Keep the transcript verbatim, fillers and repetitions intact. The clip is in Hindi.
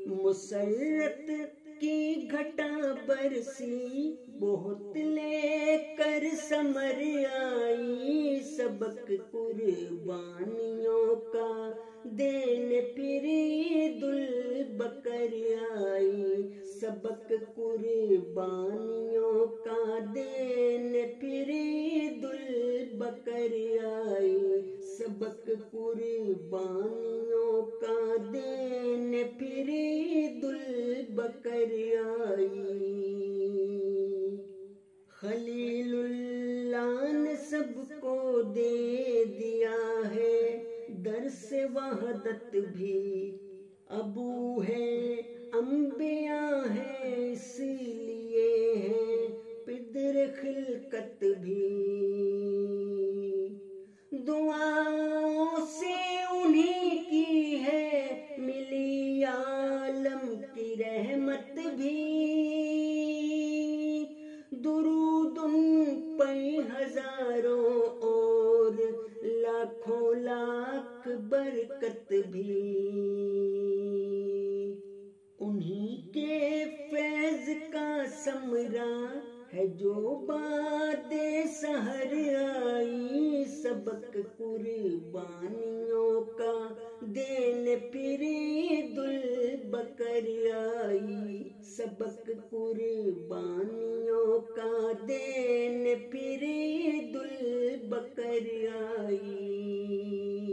मुसर्रत की घटा बरसी, बहुत लेकर समर आई। सबक कुर्बानियों का देन फिर ईदुल बकर आई। सबक कुर्बानियों का देन फिर ईदुल बकर आई। सबक कुर्बानियों का देन फिर ईदुल बकर आई। खलीलुल्लाह ने सबको दे दिया है दर्स वहदत भी। अबू है अंबिया है इसलिए है पिदर खिलकत भी। दुआओं से उन्हीं की है मिली आलम की रहमत भी। दुरूद उन पर हजारों और लाखों लाख बरकत भी। उन्हीं के फैज का समरा है जो बादे सहर आई। सबक कुर्बानियों का देन फिर ईदुल बकर आई। सबक कुर्बानियों का देन फिर ईदुल बकर आई।